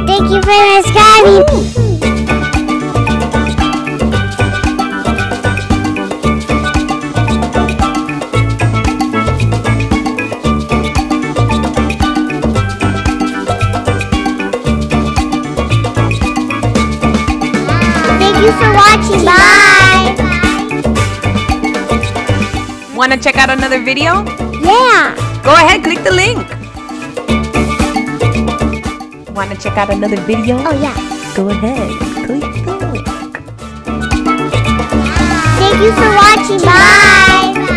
Thank you for subscribing. Thank you for watching. Bye. Want to check out another video? Yeah. Go ahead, click the link. Want to check out another video? Oh, yeah. Go ahead, click the link. Thank you for watching. Bye.